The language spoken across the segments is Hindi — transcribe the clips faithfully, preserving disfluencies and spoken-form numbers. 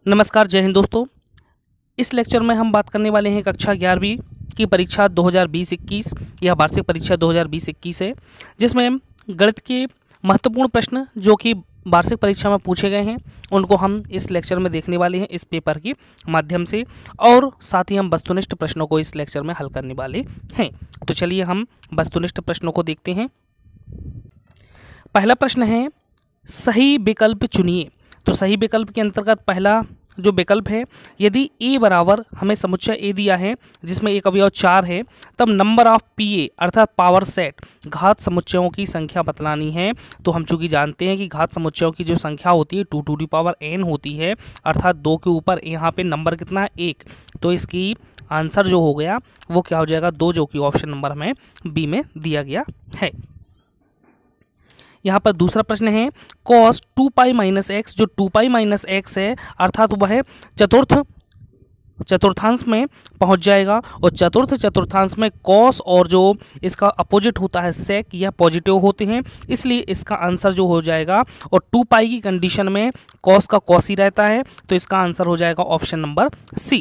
नमस्कार, जय हिंद दोस्तों। इस लेक्चर में हम बात करने वाले हैं कक्षा ग्यारहवीं की परीक्षा दो हज़ार बीस इक्कीस। यह वार्षिक परीक्षा दो हज़ार बीस इक्कीस है, जिसमें गणित के महत्वपूर्ण प्रश्न जो कि वार्षिक परीक्षा में पूछे गए हैं उनको हम इस लेक्चर में देखने वाले हैं इस पेपर के माध्यम से, और साथ ही हम वस्तुनिष्ठ प्रश्नों को इस लेक्चर में हल करने वाले हैं। तो चलिए हम वस्तुनिष्ठ प्रश्नों को देखते हैं। पहला प्रश्न है, सही विकल्प चुनिए। तो सही विकल्प के अंतर्गत पहला जो विकल्प है, यदि ए बराबर हमें समुच्चय ए दिया है जिसमें एक अवयव चार है, तब नंबर ऑफ पी ए अर्थात पावर सेट घात समुच्चयों की संख्या बतलानी है। तो हम चूंकि जानते हैं कि घात समुच्चयों की जो संख्या होती है two two the power N होती है, अर्थात दो के ऊपर यहाँ पे नंबर कितना है, एक। तो इसकी आंसर जो हो गया वो क्या हो जाएगा, दो, जो कि ऑप्शन नंबर हमें बी में दिया गया है। यहाँ पर दूसरा प्रश्न है, cos two pi minus X, जो टू पाई माइनस एक्स है अर्थात वह चतुर्थ चतुर्थांश में पहुंच जाएगा, और चतुर्थ चतुर्थांश में कॉस और जो इसका अपोजिट होता है सेक, यह पॉजिटिव होते हैं, इसलिए इसका आंसर जो हो जाएगा, और टू पाई की कंडीशन में कॉस का कॉस ही रहता है, तो इसका आंसर हो जाएगा ऑप्शन नंबर सी।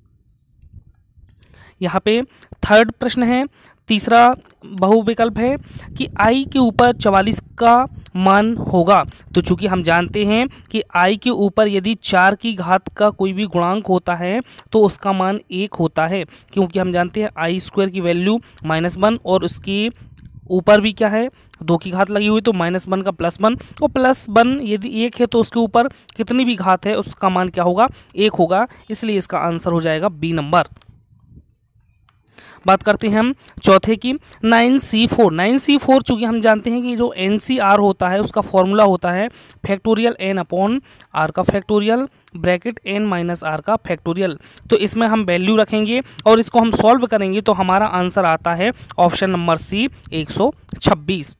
यहाँ पे थर्ड प्रश्न है, तीसरा बहुविकल्प है कि आई के ऊपर चवालीस का मान होगा। तो चूंकि हम जानते हैं कि आई के ऊपर यदि चार की घात का कोई भी गुणांक होता है तो उसका मान एक होता है, क्योंकि हम जानते हैं आई स्क्वायर की वैल्यू माइनस वन, और उसकी ऊपर भी क्या है, दो की घात लगी हुई, तो माइनस वन का प्लस वन, और प्लस वन यदि एक है तो उसके ऊपर कितनी भी घात है उसका मान क्या होगा, एक होगा, इसलिए इसका आंसर हो जाएगा बी नंबर। बात करते हैं हम चौथे की, nine C four. Nine C four चूँकि हम जानते हैं कि जो एन सी आर होता है उसका फॉर्मूला होता है फैक्टोरियल एन अपॉन आर का factorial bracket N minus R का फैक्टोरियल। तो इसमें हम वैल्यू रखेंगे और इसको हम सॉल्व करेंगे तो हमारा आंसर आता है ऑप्शन नंबर सी, एक सौ छब्बीस।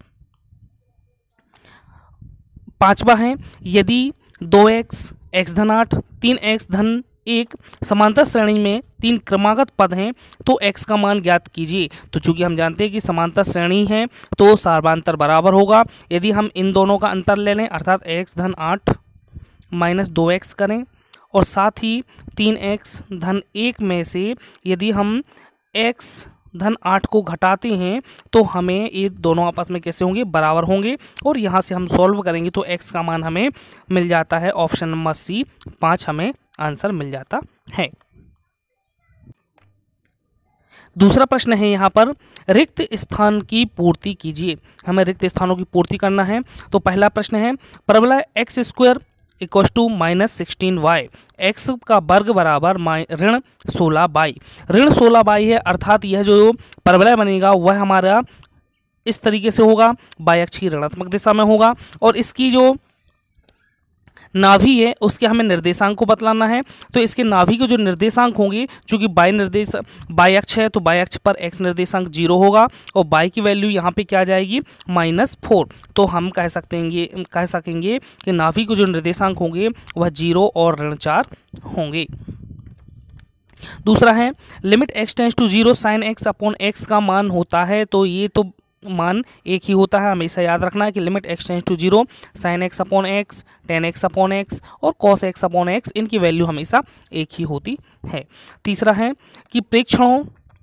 पांचवा है, यदि दो एक्स एक्स धन आठ तीन एक्स धन एक समांतर श्रेणी में तीन क्रमागत पद हैं तो x का मान ज्ञात कीजिए। तो चूंकि हम जानते हैं कि समांतर श्रेणी है तो सर्वांतर बराबर होगा। यदि हम इन दोनों का अंतर ले लें अर्थात x धन आठ माइनस दो एक्स करें, और साथ ही तीन एक्स धन एक में से यदि हम x धन आठ को घटाते हैं तो हमें ये दोनों आपस में कैसे होंगे, बराबर होंगे, और यहाँ से हम सॉल्व करेंगे तो x का मान हमें मिल जाता है ऑप्शन नंबर सी, पाँच हमें आंसर मिल जाता है। दूसरा प्रश्न है यहाँ पर, रिक्त स्थान की पूर्ति कीजिए। हमें रिक्त स्थानों की पूर्ति करना है। तो पहला प्रश्न है, परवलय X square equal to minus sixteen Y, X का वर्ग बराबर ऋण सोलह बाई। ऋण सोलह बाई है, अर्थात यह जो परवलय बनेगा वह हमारा इस तरीके से होगा, बाई अक्ष की ऋणात्मक दिशा में होगा, और इसकी जो नाभि है उसके हमें निर्देशांक को बतलाना है। तो इसके नाभि के जो निर्देशांक होंगे, चूंकि बाई निर्देश बाई अक्ष है तो बाई अक्ष पर एक्स निर्देशांक जीरो होगा, और बाई की वैल्यू यहाँ पे क्या आ जाएगी, माइनस फोर। तो हम कह सकते हैं कह सकेंगे कि नाभि के जो निर्देशांक होंगे वह जीरो और ऋण चार होंगे। दूसरा है, limit x tends to zero sine X upon x का मान होता है। तो ये तो मान एक ही होता है, हमेशा याद रखना है कि limit x tends to zero sine X upon X, tan X upon X और कॉस एक्स अपॉन एक्स, इनकी वैल्यू हमेशा एक ही होती है। तीसरा है कि प्रेक्षणों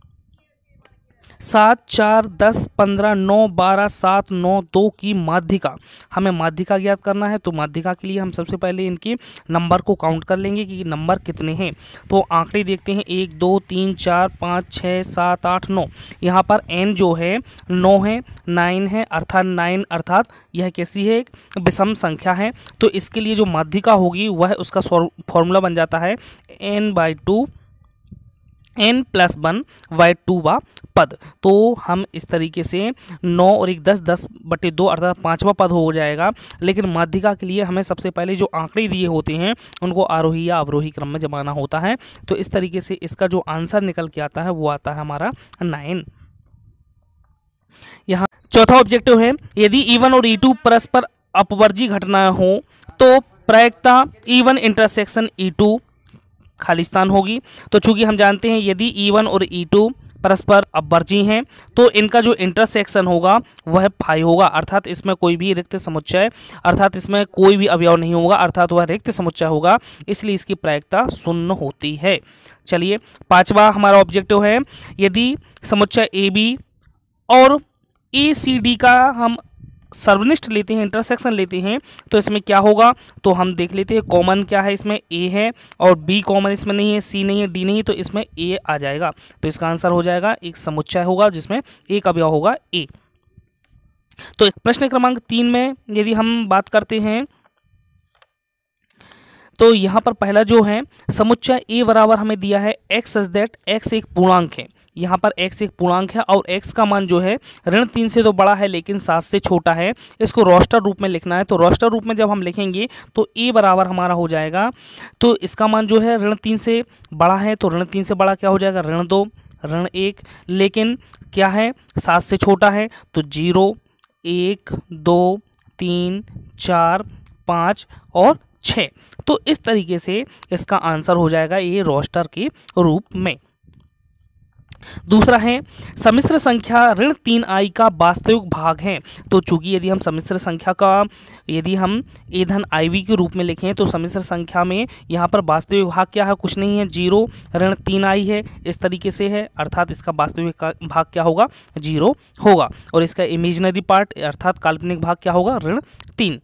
सात, चार, दस, पंद्रह, नौ, बारह, सात, नौ, दो की माध्यिका, हमें माध्यिका ज्ञात करना है। तो माध्यिका के लिए हम सबसे पहले इनके नंबर को काउंट कर लेंगे कि नंबर कितने हैं। तो आंकड़े देखते हैं, एक, दो, तीन, चार, पाँच, छः, सात, आठ, नौ। यहाँ पर एन जो है नौ है, नाइन है, अर्थात नाइन अर्थात यह कैसी है, विषम संख्या है। तो इसके लिए जो माध्यिका होगी वह उसका फॉर्मूला बन जाता है N by two N plus one Y two वा पद। तो हम इस तरीके से नौ और एक दस, दस बटे दो अर्थात पाँचवा पद हो जाएगा। लेकिन माध्यिका के लिए हमें सबसे पहले जो आंकड़े दिए होते हैं उनको आरोही या अवरोही क्रम में जमाना होता है। तो इस तरीके से इसका जो आंसर निकल के आता है वो आता है हमारा नाइन। यहाँ चौथा ऑब्जेक्टिव है, यदि ई वन और ई टू परस्पर अपवर्जी घटना हो तो प्रायिकता E one intersection E two खालिस्तान होगी। तो चूंकि हम जानते हैं यदि ई वन और ई टू परस्पर अपवर्जी हैं तो इनका जो इंटरसेक्शन होगा वह फाइव होगा, अर्थात इसमें कोई भी रिक्त समुच्चय अर्थात इसमें कोई भी अवयव नहीं होगा, अर्थात वह रिक्त समुच्चय होगा, इसलिए इसकी प्रायिकता शून्य होती है। चलिए पांचवा हमारा ऑब्जेक्टिव है, यदि समुच्चय ए बी और ए सी डी का हम सर्वनिष्ठ लेते हैं, इंटरसेक्शन लेते हैं, तो इसमें क्या होगा, तो हम देख लेते हैं कॉमन क्या है, इसमें ए है और बी कॉमन इसमें नहीं है, सी नहीं है, डी नहीं है, तो इसमें ए आ जाएगा। तो इसका आंसर हो जाएगा एक समुच्चय होगा जिसमें एक अवयव होगा ए। तो प्रश्न क्रमांक तीन में यदि हम बात करते हैं तो यहाँ पर पहला जो है समुच्चय ए बराबर हमें दिया है एक्स सच दैट एक्स एक पूर्णांक है, यहाँ पर x एक पूर्णांक है और x का मान जो है ऋण तीन से तो बड़ा है लेकिन सात से छोटा है, इसको रोस्टर रूप में लिखना है। तो रोस्टर रूप में जब हम लिखेंगे तो a बराबर हमारा हो जाएगा, तो इसका मान जो है ऋण तीन से बड़ा है, तो ऋण तीन से बड़ा क्या हो जाएगा, ऋण दो, ऋण एक, लेकिन क्या है सात से छोटा है, तो जीरो, एक, दो, तीन, चार, पाँच और छः। तो इस तरीके से इसका आंसर हो जाएगा ये रोस्टर के रूप में। दूसरा है सम्मिश्र संख्या ऋण तीन आई का वास्तविक भाग है। तो चूंकि यदि हम सम्मिश्र संख्या का यदि हम ए धन आई वी के रूप में लिखें तो सम्मिश्र संख्या में यहाँ पर वास्तविक भाग क्या है, कुछ नहीं है, जीरो, ऋण तीन आई है, इस तरीके से है, अर्थात इसका वास्तविक भाग क्या होगा, जीरो होगा, और इसका इमेजिनरी पार्ट अर्थात काल्पनिक भाग क्या होगा, ऋण तीन।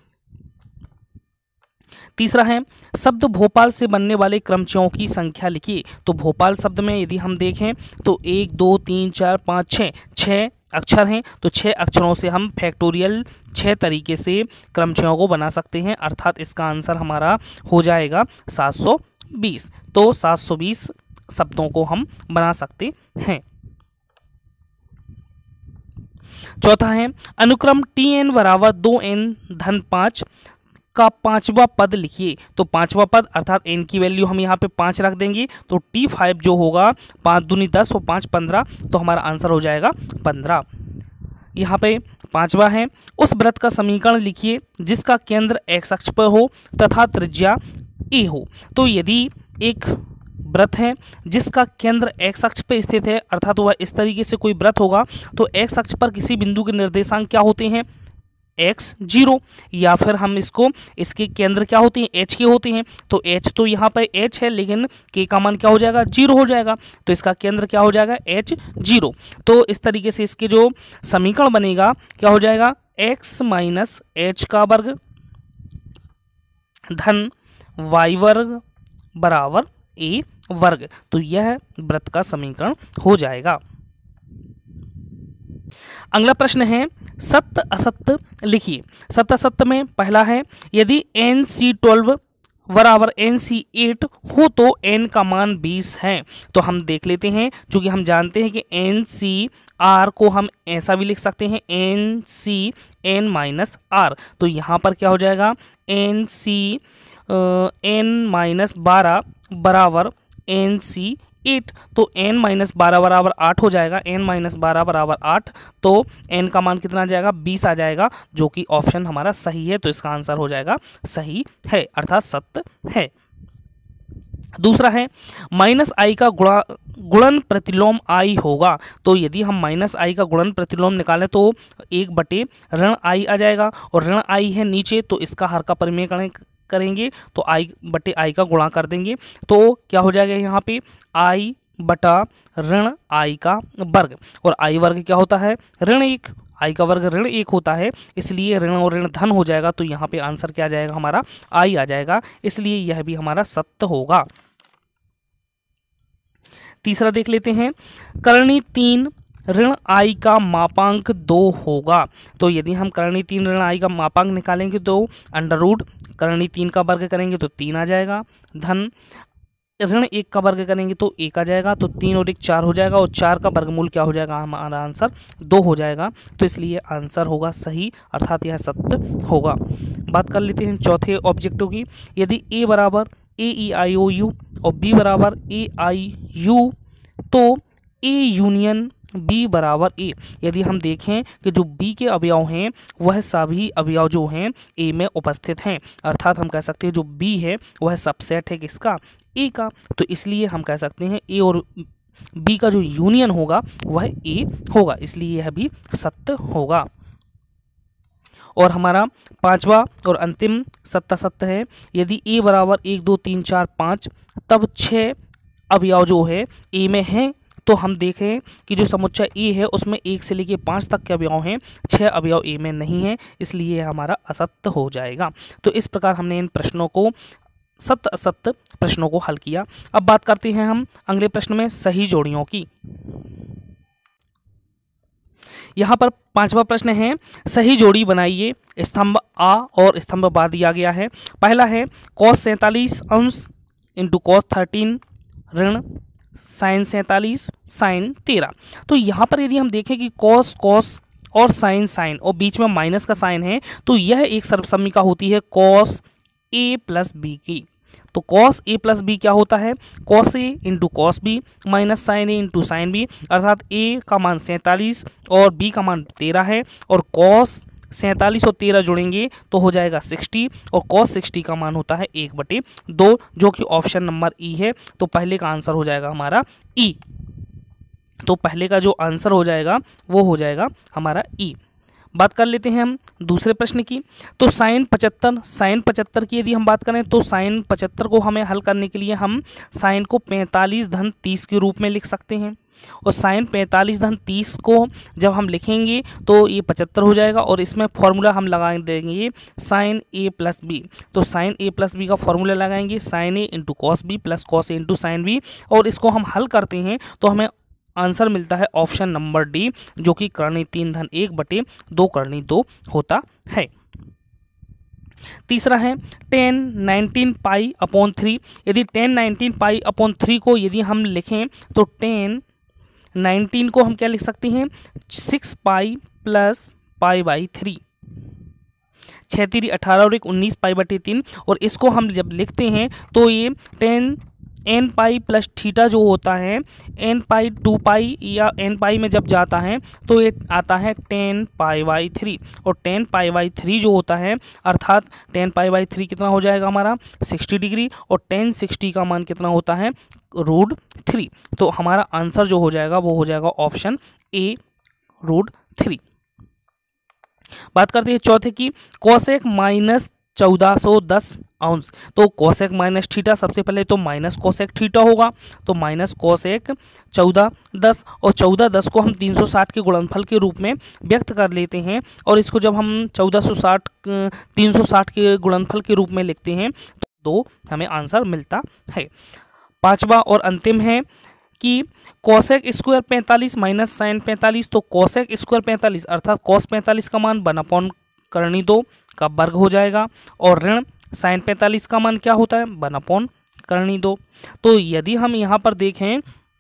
तीसरा है शब्द भोपाल से बनने वाले क्रमचयों की संख्या लिखिए। तो भोपाल शब्द में यदि हम देखें तो एक, दो, तीन, चार, पाँच, छः छः अक्षर हैं, तो छः अक्षरों से हम फैक्टोरियल छः तरीके से क्रमचयों को बना सकते हैं, अर्थात इसका आंसर हमारा हो जाएगा सात सौ बीस। तो सात सौ बीस शब्दों को हम बना सकते हैं। चौथा है अनुक्रम टी एन बराबर दो एन धन पाँच का पांचवा पद लिखिए। तो पांचवा पद अर्थात एन की वैल्यू हम यहाँ पे पाँच रख देंगे, तो टी फाइव जो होगा पाँच दूनी दस और पाँच पंद्रह, तो हमारा आंसर हो जाएगा पंद्रह। यहाँ पे पांचवा है उस वृत्त का समीकरण लिखिए जिसका केंद्र एक्स अक्ष पर हो तथा त्रिज्या ए हो। तो यदि एक वृत्त है जिसका केंद्र एक्स अक्ष पर स्थित है, अर्थात वह इस तरीके से कोई वृत्त होगा, तो एक्स अक्ष पर किसी बिंदु के निर्देशांक क्या होते हैं, एक्स जीरो, या फिर हम इसको इसके केंद्र क्या होते हैं, एच के होते हैं। तो एच तो यहाँ पर एच है लेकिन के का मान क्या हो जाएगा, जीरो हो जाएगा, तो इसका केंद्र क्या हो जाएगा, एच जीरो। तो इस तरीके से इसके जो समीकरण बनेगा क्या हो जाएगा, एक्स माइनस एच का वर्ग धन वाई वर्ग बराबर ए वर्ग। तो यह वृत्त का समीकरण हो जाएगा। अगला प्रश्न है सत्य असत्य लिखिए। सत्य असत्य में पहला है यदि एन सी ट्वेल्व बराबर एन सी एट हो तो एन का मान बीस है। तो हम देख लेते हैं, क्योंकि हम जानते हैं कि एन सी आर को हम ऐसा भी लिख सकते हैं, N C N minus R. तो यहाँ पर क्या हो जाएगा, एन सी एन माइनस बारह बराबर एन सी एट। तो n माइनस बारह बराबर आठ हो जाएगा, n माइनस बारह बराबर आठ, तो n का मान कितना आ जाएगा, बीस आ जाएगा, जो कि ऑप्शन हमारा सही है। तो इसका आंसर हो जाएगा सही है, अर्थात सत्य है। दूसरा है माइनस आई का गुणा गुणन प्रतिलोम आई होगा। तो यदि हम माइनस आई का गुणन प्रतिलोम निकालें तो एक बटे ऋण आई आ जाएगा, और ऋण आई है नीचे, तो इसका हर का परिमेय करें करेंगे तो आई बटे आई का गुणा कर देंगे, तो क्या हो जाएगा यहाँ पे आई बटा ऋण आई का वर्ग, और आई वर्ग क्या होता है, ऋण एक, आई का वर्ग ऋण एक होता है, इसलिए ऋण और ऋण धन हो जाएगा। तो यहाँ पे आंसर क्या आ जाएगा, हमारा आई आ जाएगा, इसलिए यह भी हमारा सत्य होगा। तीसरा देख लेते हैं करणी तीन ऋण आई का मापांक दो होगा। तो यदि हम करणी तीन ऋण आई का मापांक निकालेंगे तो अंडर रूट करणी तीन का वर्ग करेंगे तो तीन आ जाएगा, धन ऋण एक का वर्ग करेंगे तो एक आ जाएगा, तो तीन और एक चार हो जाएगा, और चार का वर्गमूल क्या हो जाएगा, हमारा आंसर दो हो जाएगा। तो इसलिए आंसर होगा सही, अर्थात यह सत्य होगा। बात कर लेते हैं चौथे ऑब्जेक्टिव की। यदि ए बराबर ए ई आई ओ यू और बी बराबर ए आई यू तो ए यूनियन बी बराबर ए। यदि हम देखें कि जो बी के अवयव हैं वह सभी अवयव जो हैं ए में उपस्थित हैं, अर्थात हम कह सकते हैं जो बी है वह सबसेट है किसका, ए का। तो इसलिए हम कह सकते हैं ए और बी का जो यूनियन होगा वह ए होगा, इसलिए यह भी सत्य होगा। और हमारा पांचवा और अंतिम सत्ता सत्य है, यदि ए बराबर एक दो तीन चार पाँच तब छः अवयव जो है ए में हैं, तो हम देखें कि जो समुच्चय ए है उसमें एक से लेकर पाँच तक के अवयव हैं, छः अवयव ए में नहीं है, इसलिए यह हमारा असत्य हो जाएगा। तो इस प्रकार हमने इन प्रश्नों को सत्य असत्य प्रश्नों को हल किया। अब बात करते हैं हम अगले प्रश्न में सही जोड़ियों की। यहाँ पर पांचवा प्रश्न है, सही जोड़ी बनाइए। स्तंभ आ और स्तंभ बा दिया गया है। पहला है कॉस सैंतालीस अंश इंटू कॉस थर्टीन ऋण साइन सैंतालीस साइन तेरह। तो यहाँ पर यदि हम देखें कि कॉस कॉस और साइन साइन और बीच में माइनस का साइन है, तो यह एक सर्वसम्मिका होती है कॉस ए प्लस बी की। तो कॉस ए प्लस बी क्या होता है, cos A into cos B minus sine A into sine B, अर्थात ए का मान सैंतालीस और बी का मान तेरह है, और कॉस सैंतालीस और तेरह जुड़ेंगे तो हो जाएगा साठ, और कॉस साठ का मान होता है एक बटे दो, जो कि ऑप्शन नंबर ई है। तो पहले का आंसर हो जाएगा हमारा ई। तो पहले का जो आंसर हो जाएगा वो हो जाएगा हमारा ई। बात कर लेते हैं हम दूसरे प्रश्न की। तो साइन पचहत्तर साइन पचहत्तर की यदि हम बात करें तो साइन पचहत्तर को हमें हल करने के लिए हम साइन को पैंतालीस धन तीस के रूप में लिख सकते हैं, और साइन पैंतालीस धन तीस को जब हम लिखेंगे तो ये पचहत्तर हो जाएगा, और इसमें फॉर्मूला हम लगा देंगे साइन ए प्लस बी। तो साइन ए प्लस बी का फॉर्मूला लगाएंगे sine A into cos B plus cos A into sine B, और इसको हम हल करते हैं तो हमें आंसर मिलता है ऑप्शन नंबर डी, जो कि करनी तीन धन एक बटे दो करनी दो होता है। तीसरा है tan nineteen pi upon three. यदि tan nineteen pi upon three को यदि हम लिखें तो टेन नाइनटीन को हम क्या लिख सकते हैं, six pi plus pi by three, छः तीरी अठारह और एक उन्नीस पाई बटे तीन, और इसको हम जब लिखते हैं तो ये tan n pi plus theta जो होता है, एन पाई टू पाई या एन पाई में जब जाता है तो ये आता है टेन पाई बाई थ्री, और टेन पाई बाई थ्री जो होता है अर्थात टेन पाई बाई थ्री कितना हो जाएगा हमारा सिक्सटी डिग्री, और टेन सिक्सटी का मान कितना होता है रूट थ्री। तो हमारा आंसर जो हो जाएगा वो हो जाएगा ऑप्शन ए रूट थ्री। बात करते हैं चौथे की, कोसेक माइनस चौदह सौ दस अंश। तो कोसेक माइनस थीटा, सबसे पहले तो माइनस कोसेक थीटा होगा, तो माइनस कोसेक चौदह दस, और चौदह दस को हम तीन सौ साठ के गुणनफल के रूप में व्यक्त कर लेते हैं, और इसको जब हम चौदह सौ साठ तीन सौ साठ के गुणनफल के रूप में लिखते हैं तो दो हमें आंसर मिलता है। पांचवा और अंतिम है कि कोसेक स्क्वायर पैंतालीस माइनस साइन पैंतालीस। तो कोसेक स्क्वायर पैंतालीस अर्थात कोस पैंतालीस का मान वन अपॉन करनी दो का वर्ग हो जाएगा, और ऋण साइन पैंतालीस का मान क्या होता है वन अपॉन करनी दो। तो यदि हम यहाँ पर देखें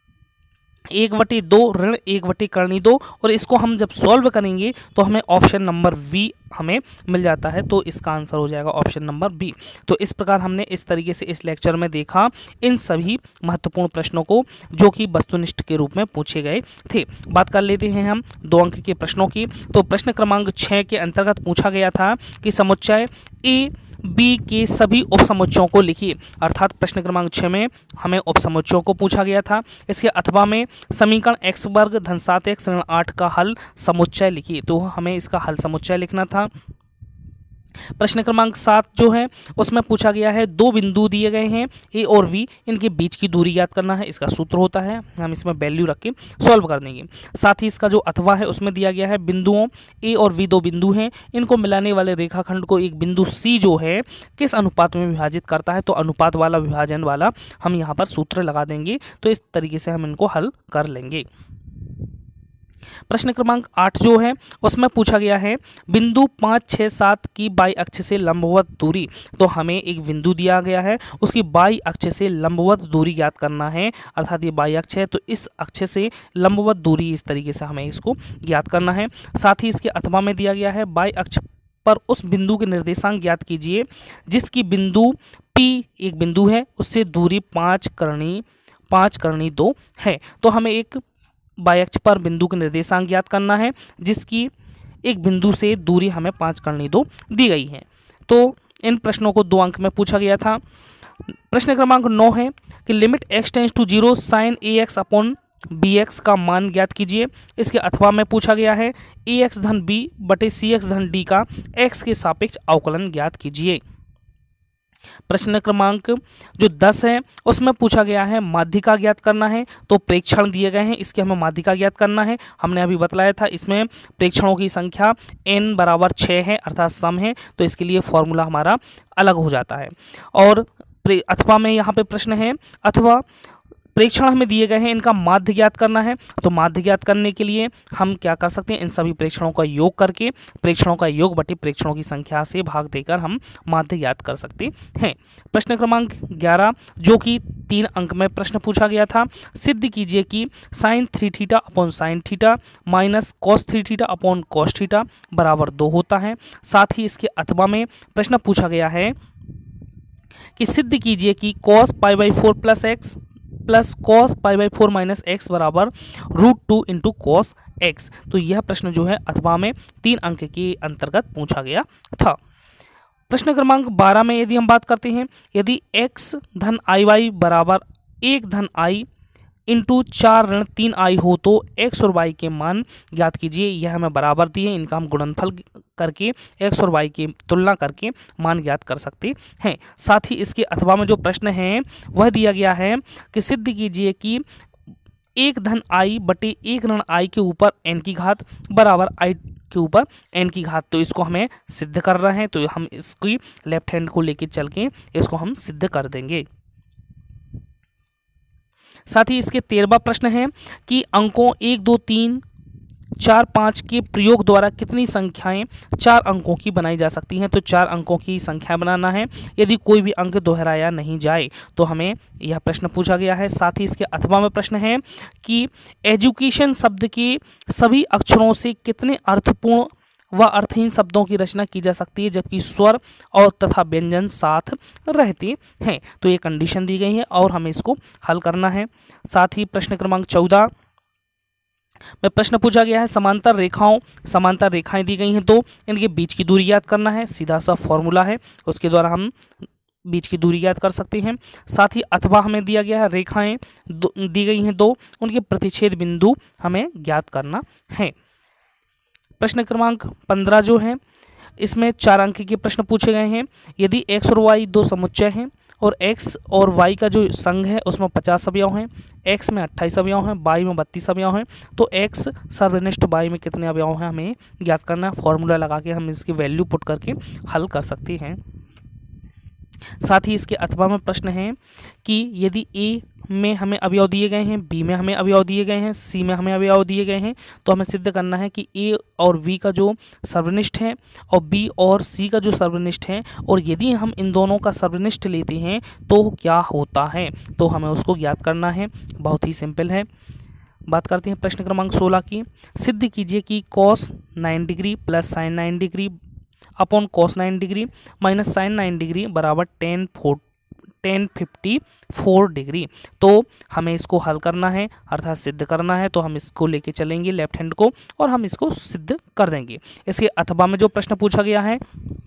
एक बटे दो ऋण एक बटे करनी दो, और इसको हम जब सॉल्व करेंगे तो हमें ऑप्शन नंबर वी हमें मिल जाता है, तो इसका आंसर हो जाएगा ऑप्शन नंबर बी। तो इस प्रकार हमने इस तरीके से इस लेक्चर में देखा इन सभी महत्वपूर्ण प्रश्नों को जो कि वस्तुनिष्ठ के रूप में पूछे गए थे। बात कर लेते हैं हम दो अंक के प्रश्नों की। तो प्रश्न क्रमांक छः के अंतर्गत पूछा गया था कि समुच्चय ए बी के सभी उपसमुच्चयों को लिखिए, अर्थात प्रश्न क्रमांक छः में हमें उपसमुच्चयों को पूछा गया था। इसके अथवा में समीकरण एक्स वर्ग धन सात एक्स ऋण आठ का हल समुच्चय लिखिए, तो हमें इसका हल समुच्चय लिखना था। प्रश्न क्रमांक सात जो है उसमें पूछा गया है दो बिंदु दिए गए हैं ए और वी, इनके बीच की दूरी ज्ञात करना है। इसका सूत्र होता है, हम इसमें वैल्यू रख के सॉल्व कर देंगे। साथ ही इसका जो अथवा है उसमें दिया गया है बिंदुओं ए और वी दो बिंदु हैं, इनको मिलाने वाले रेखाखंड को एक बिंदु सी जो है किस अनुपात में विभाजित करता है, तो अनुपात वाला विभाजन वाला हम यहाँ पर सूत्र लगा देंगे। तो इस तरीके से हम इनको हल कर लेंगे। प्रश्न क्रमांक आठ जो है उसमें पूछा गया है बिंदु पाँच छः सात की बाई अक्ष से लंबवत दूरी। तो हमें एक बिंदु दिया गया है, उसकी बाई अक्ष से लंबवत दूरी ज्ञात करना है, अर्थात ये बाई अक्ष है तो इस अक्ष से लंबवत दूरी इस तरीके से हमें इसको ज्ञात करना है। साथ ही इसके अथवा में दिया गया है बाई अक्ष पर उस बिंदु के निर्देशांक ज्ञात कीजिए जिसकी बिंदु P एक बिंदु है उससे दूरी पाँच करनी पाँच करनी दो है। तो हमें एक बाई अक्ष पर बिंदु के निर्देशांक ज्ञात करना है जिसकी एक बिंदु से दूरी हमें पाँच करनी दो दी गई है। तो इन प्रश्नों को दो अंक में पूछा गया था। प्रश्न क्रमांक नौ है कि limit x tends to zero sine a x upon b x का मान ज्ञात कीजिए। इसके अथवा में पूछा गया है ए एक्स धन बी बटे सी एक्स धन डी का एक्स के सापेक्ष अवकलन ज्ञात कीजिए। प्रश्न क्रमांक जो दस है उसमें पूछा गया है माध्यिका ज्ञात करना है। तो प्रेक्षण दिए गए हैं, इसके हमें माध्यिका ज्ञात करना है। हमने अभी बतलाया था इसमें प्रेक्षणों की संख्या n बराबर छः है अर्थात सम है, तो इसके लिए फॉर्मूला हमारा अलग हो जाता है। और अथवा में यहाँ पे प्रश्न है अथवा प्रेक्षण हमें दिए गए हैं, इनका माध्य ज्ञात करना है। तो माध्य ज्ञात करने के लिए हम क्या कर सकते हैं, इन सभी प्रेक्षणों का योग करके प्रेक्षणों का योग बटे प्रेक्षणों की संख्या से भाग देकर हम माध्य ज्ञात कर सकते हैं। प्रश्न क्रमांक ग्यारह जो कि तीन अंक में प्रश्न पूछा गया था, सिद्ध कीजिए कि sine three theta upon sine theta minus cos three theta upon cos theta बराबर दो होता है। साथ ही इसके अथवा में प्रश्न पूछा गया है कि सिद्ध कीजिए कि cos pi by four plus x plus cos pi by four minus x बराबर root two into cos x. तो यह प्रश्न जो है अथवा में तीन अंक के अंतर्गत पूछा गया था। प्रश्न क्रमांक बारह में यदि हम बात करते हैं, यदि x धन आई वाई बराबर एक धन आई इंटू चार ऋण तीन आई हो तो x और y के मान ज्ञात कीजिए। यह हमें बराबर दिए, इनका हम गुणनफल करके x और y की तुलना करके मान ज्ञात कर सकते हैं। साथ ही इसके अथवा में जो प्रश्न है वह दिया गया है कि सिद्ध कीजिए कि एक धन आई बटे एक ऋण आई के ऊपर n की घात बराबर आई के ऊपर n की घात। तो इसको हमें सिद्ध कर रहे हैं, तो हम इसकी लेफ्ट हैंड को लेके चल के इसको हम सिद्ध कर देंगे। साथ ही इसके तेरहवां प्रश्न है कि अंकों एक दो तीन चार पाँच के प्रयोग द्वारा कितनी संख्याएं चार अंकों की बनाई जा सकती हैं। तो चार अंकों की संख्या बनाना है यदि कोई भी अंक दोहराया नहीं जाए, तो हमें यह प्रश्न पूछा गया है। साथ ही इसके अथवा में प्रश्न है कि एजुकेशन शब्द के सभी अक्षरों से कितने अर्थपूर्ण व अर्थहीन शब्दों की रचना की जा सकती है जबकि स्वर और तथा व्यंजन साथ रहते हैं। तो ये कंडीशन दी गई है और हमें इसको हल करना है। साथ ही प्रश्न क्रमांक चौदह में प्रश्न पूछा गया है समांतर रेखाओं समांतर रेखाएं दी गई हैं दो, इनके बीच की दूरी याद करना है। सीधा सा फॉर्मूला है, उसके द्वारा हम बीच की दूरी याद कर सकते हैं। साथ ही अथवा हमें दिया गया है रेखाएं दी गई हैं दो, उनके प्रतिच्छेद बिंदु हमें ज्ञात करना है। प्रश्न क्रमांक पंद्रह जो है इसमें चार अंक के प्रश्न पूछे गए हैं। यदि x और y दो समुच्चय हैं और x और y का जो संघ है उसमें पचास अवयव हैं, x में अट्ठाईस अवयव हैं, y में बत्तीस अवयव हैं, तो x सर्वनिष्ठ y में कितने अवयव हैं हमें ज्ञात करना है। फॉर्मूला लगा के हम इसकी वैल्यू पुट करके हल कर सकते हैं। साथ ही इसके अथवा में प्रश्न है कि यदि a में हमें अवयव दिए गए हैं, b में हमें अवयव दिए गए हैं, c में हमें अवयव दिए गए हैं, तो हमें सिद्ध करना है कि a और b का जो सर्वनिष्ठ है और b और c का जो सर्वनिष्ठ है, और यदि हम इन दोनों का सर्वनिष्ठ लेते हैं तो क्या होता है, तो हमें उसको ज्ञात करना है। बहुत ही सिंपल है। बात करते हैं प्रश्न क्रमांक सोलह की। सिद्ध कीजिए कि cos nine degree plus sine nine degree upon cos nine degree minus sine nine degree बराबर tan four tan fifty four degree. तो हमें इसको हल करना है अर्थात सिद्ध करना है, तो हम इसको लेके चलेंगे लेफ्ट हैंड को और हम इसको सिद्ध कर देंगे। इसके अथवा में जो प्रश्न पूछा गया है,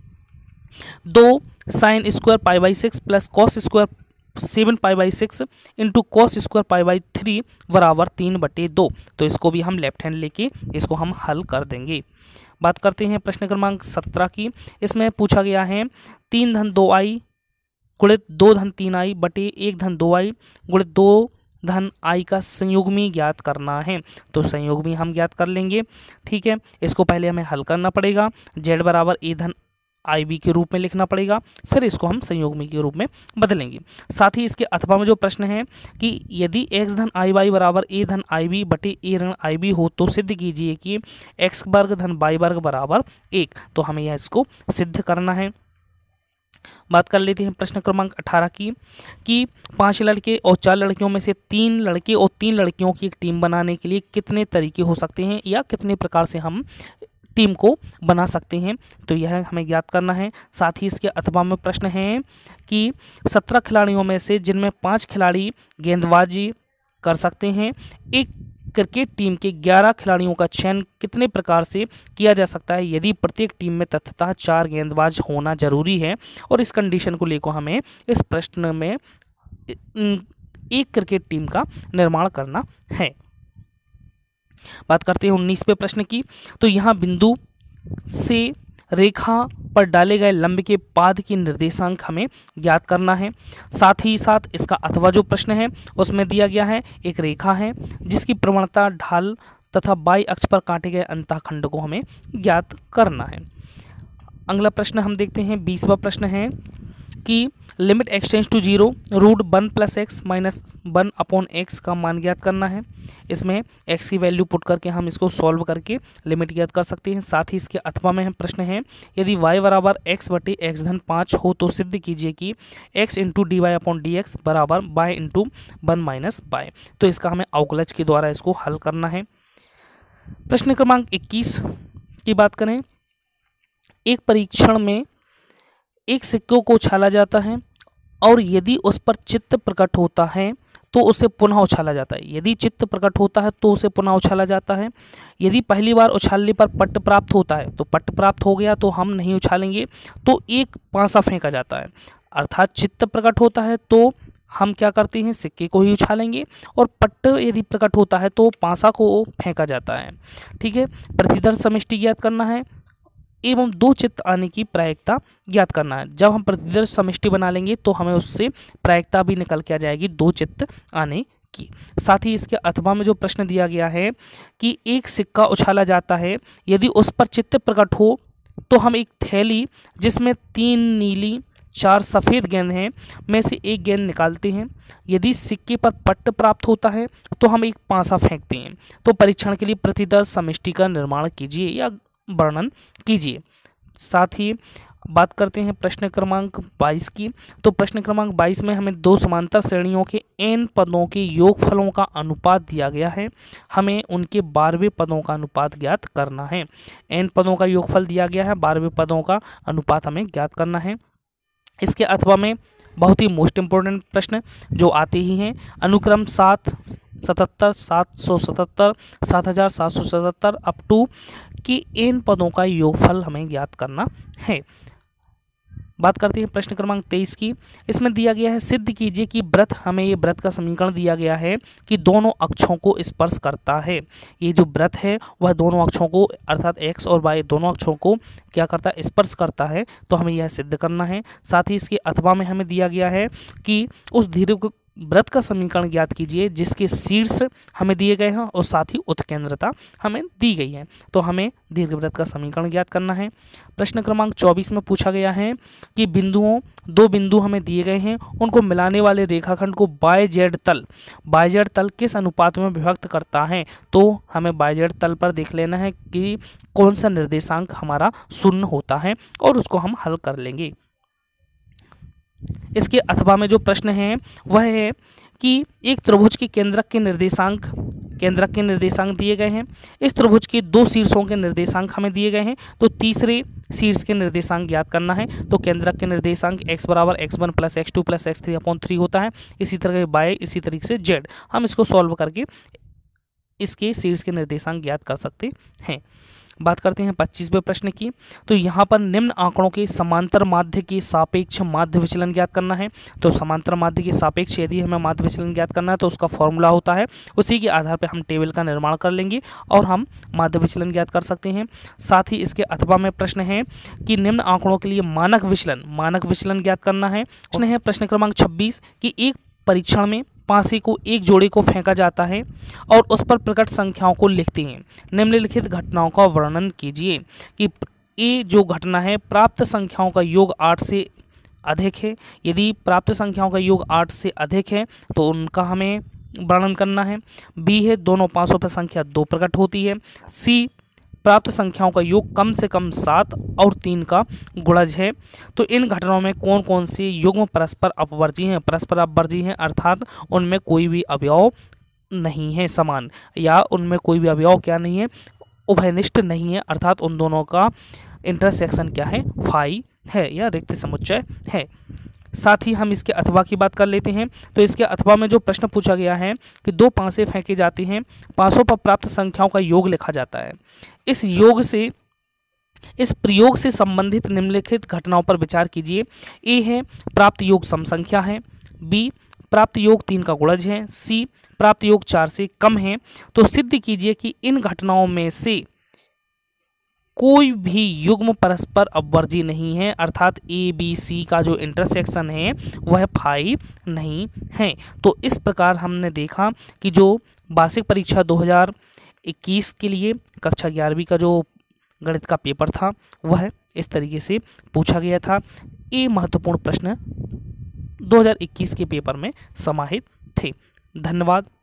दो sine square pi by six plus cos square seven pi by six into cos square pi by three बराबर तीन बटे दो। तो इसको भी हम लेफ्ट हैंड लेके इसको हम हल कर देंगे। बात करते हैं प्रश्न क्रमांक सत्रह की। इसमें पूछा गया है तीन धन दो आई गुणित दो धन तीन आई बटे एक धन दो आई गुणित दो धन आई का संयुग्मी ज्ञात करना है। तो संयुग्मी हम ज्ञात कर लेंगे, ठीक है। इसको पहले हमें हल करना पड़ेगा, जेड बराबर ए धन आई बी के रूप में लिखना पड़ेगा, फिर इसको हम संयुग्मी के रूप में बदलेंगे। साथ ही इसके अथवा में जो प्रश्न है कि यदि एक्स धन आई वाई बराबर ए धन आई बी बटे ए ऋण आई बी हो तो सिद्ध कीजिए कि एक्स वर्ग धन वाई वर्ग बराबर एक। तो हमें यह इसको सिद्ध करना है। बात कर लेते हैं प्रश्न क्रमांक अठारह की कि पांच लड़के और चार लड़कियों में से तीन लड़के और तीन लड़कियों की एक टीम बनाने के लिए कितने तरीके हो सकते हैं या कितने प्रकार से हम टीम को बना सकते हैं, तो यह हमें ज्ञात करना है। साथ ही इसके अथवा में प्रश्न है कि सत्रह खिलाड़ियों में से जिनमें पाँच खिलाड़ी गेंदबाजी कर सकते हैं, एक क्रिकेट टीम के ग्यारह खिलाड़ियों का चयन कितने प्रकार से किया जा सकता है यदि प्रत्येक टीम में तत्वतः चार गेंदबाज होना जरूरी है। और इस कंडीशन को लेकर हमें इस प्रश्न में एक क्रिकेट टीम का निर्माण करना है। बात करते हैं उन्नीसवें प्रश्न की। तो यहाँ बिंदु से रेखा पर डाले गए लंब के पाद की निर्देशांक हमें ज्ञात करना है। साथ ही साथ इसका अथवा जो प्रश्न है उसमें दिया गया है एक रेखा है जिसकी प्रवणता ढाल तथा बाई अक्ष पर काटे गए अंतःखंड को हमें ज्ञात करना है। अगला प्रश्न हम देखते हैं, बीसवां प्रश्न है कि limit x tends to zero root one plus x minus one upon x का मान ज्ञात करना है। इसमें एक्स की वैल्यू पुट करके हम इसको सॉल्व करके लिमिट ज्ञात कर सकते हैं। साथ ही इसके अथवा में हम प्रश्न है, यदि y बराबर एक्स बटे एक्स धन पाँच हो तो सिद्ध कीजिए कि x into d y upon d x बराबर y into one minus y. तो इसका हमें अवकलज के द्वारा इसको हल करना है। प्रश्न क्रमांक इक्कीस की बात करें, एक परीक्षण में एक सिक्कों को उछाला जाता है और यदि उस पर चित्त प्रकट होता है तो उसे पुनः उछाला जाता है। यदि चित्त प्रकट होता है तो उसे पुनः उछाला जाता है। यदि पहली बार उछालने पर पट्ट प्राप्त होता है तो पट्ट प्राप्त हो गया तो हम नहीं उछालेंगे, तो एक पासा फेंका जाता है। अर्थात चित्त प्रकट होता है तो हम क्या करते हैं, सिक्के को ही उछालेंगे, और पट्ट यदि प्रकट होता है तो पासा को फेंका जाता है। ठीक है, प्रतिदर्श समष्टि ज्ञात करना है एवं दो चित्त आने की प्रायिकता ज्ञात करना है। जब हम प्रतिदर्श समष्टि बना लेंगे तो हमें उससे प्रायिकता भी निकल के आ जाएगी दो चित्त आने की। साथ ही इसके अथवा में जो प्रश्न दिया गया है कि एक सिक्का उछाला जाता है, यदि उस पर चित्त प्रकट हो तो हम एक थैली जिसमें तीन नीली चार सफ़ेद गेंद हैं में से एक गेंद निकालते हैं। यदि सिक्के पर पट्ट प्राप्त होता है तो हम एक पासा फेंकते हैं। तो परीक्षण के लिए प्रतिदर्श समष्टि का निर्माण कीजिए या वर्णन कीजिए। साथ ही बात करते हैं प्रश्न क्रमांक बाईस की। तो प्रश्न क्रमांक बाईस में हमें दो समांतर श्रेणियों के एन पदों के योगफलों का अनुपात दिया गया है। हमें उनके बारहवें पदों का अनुपात ज्ञात करना है। एन पदों का योगफल दिया गया है, बारहवें पदों का अनुपात हमें ज्ञात करना है। इसके अथवा में बहुत ही मोस्ट इम्पोर्टेंट प्रश्न जो आते ही हैं, अनुक्रम सात सतहत्तर सात सौ सतहत्तर सात हज़ार सात सौ सतहत्तर अप टू कि एन पदों का योगफल हमें ज्ञात करना है। बात करते हैं प्रश्न क्रमांक तेईस की। इसमें दिया गया है, सिद्ध कीजिए कि वृत्त, हमें ये वृत्त का समीकरण दिया गया है कि दोनों अक्षों को स्पर्श करता है। ये जो वृत्त है वह दोनों अक्षों को अर्थात एक्स और वाई दोनों अक्षों को क्या करता है, स्पर्श करता है। तो हमें यह सिद्ध करना है। साथ ही इसके अथवा में हमें दिया गया है कि उस दीर्घ वृत्त का समीकरण ज्ञात कीजिए जिसके शीर्ष हमें दिए गए हैं और साथ ही उत्केंद्रता हमें दी गई है। तो हमें दीर्घवृत्त का समीकरण ज्ञात करना है। प्रश्न क्रमांक चौबीस में पूछा गया है कि बिंदुओं दो बिंदु हमें दिए गए हैं, उनको मिलाने वाले रेखाखंड को बाय जेड तल बाय जेड तल किस अनुपात में विभक्त करता है। तो हमें बाय जेड तल पर देख लेना है कि कौन सा निर्देशांक हमारा शून्य होता है और उसको हम हल कर लेंगे। इसके अथवा में जो प्रश्न है वह है कि एक त्रिभुज के केंद्रक के निर्देशांक केंद्रक के निर्देशांक दिए गए हैं। इस त्रिभुज के दो शीर्षों के निर्देशांक हमें दिए गए हैं। तो तीसरे शीर्ष के निर्देशांक ज्ञात करना है। तो केंद्रक के निर्देशांक x बराबर x one plus x two plus x three upon three होता है। इसी तरह बाय इसी तरीके से जेड, हम इसको सॉल्व करके इसके शीर्ष के निर्देशांक ज्ञात कर सकते हैं। बात करते हैं पच्चीसवें प्रश्न की। तो यहाँ पर निम्न आंकड़ों के समांतर माध्य के सापेक्ष माध्य विचलन ज्ञात करना है। तो समांतर माध्य के सापेक्ष यदि हमें माध्य विचलन ज्ञात करना है तो उसका फॉर्मूला होता है, उसी के आधार पर हम टेबल का निर्माण कर लेंगे और हम माध्य विचलन ज्ञात कर सकते हैं। साथ ही इसके अथवा में प्रश्न है कि निम्न आंकड़ों के लिए मानक विचलन मानक विचलन ज्ञात करना है। प्रश्न है प्रश्न क्रमांक छब्बीस कि एक परीक्षण में पासे को एक जोड़े को फेंका जाता है और उस पर प्रकट संख्याओं को लिखते हैं। निम्नलिखित घटनाओं का वर्णन कीजिए कि ये जो घटना है प्राप्त संख्याओं का योग आठ से अधिक है। यदि प्राप्त संख्याओं का योग आठ से अधिक है तो उनका हमें वर्णन करना है। बी है दोनों पासों पर संख्या दो प्रकट होती है। सी प्राप्त संख्याओं का योग कम से कम सात और तीन का गुणज है। तो इन घटनाओं में कौन कौन से युग्म परस्पर अपवर्जी हैं परस्पर अपवर्जी हैं अर्थात उनमें कोई भी अवयव नहीं है समान, या उनमें कोई भी अवयव क्या नहीं है, उभयनिष्ठ नहीं है, अर्थात उन दोनों का इंटरसेक्शन क्या है, फाई है या रिक्त समुच्चय है। साथ ही हम इसके अथवा की बात कर लेते हैं। तो इसके अथवा में जो प्रश्न पूछा गया है कि दो पासे फेंके जाते हैं, पासों पर प्राप्त संख्याओं का योग लिखा जाता है। इस योग से इस प्रयोग से संबंधित निम्नलिखित घटनाओं पर विचार कीजिए। ए है प्राप्त योग सम संख्या है। बी प्राप्त योग तीन का गुणज है, सी प्राप्त योग चार से कम है, तो सिद्ध कीजिए कि इन घटनाओं में से कोई भी युग्म परस्पर अपवर्जी नहीं है, अर्थात ए बी सी का जो इंटरसेक्शन है वह फाइव नहीं है। तो इस प्रकार हमने देखा कि जो वार्षिक परीक्षा दो हज़ार इक्कीस के लिए कक्षा ग्यारहवीं का जो गणित का पेपर था वह इस तरीके से पूछा गया था। ये महत्वपूर्ण प्रश्न दो हज़ार इक्कीस के पेपर में समाहित थे। धन्यवाद।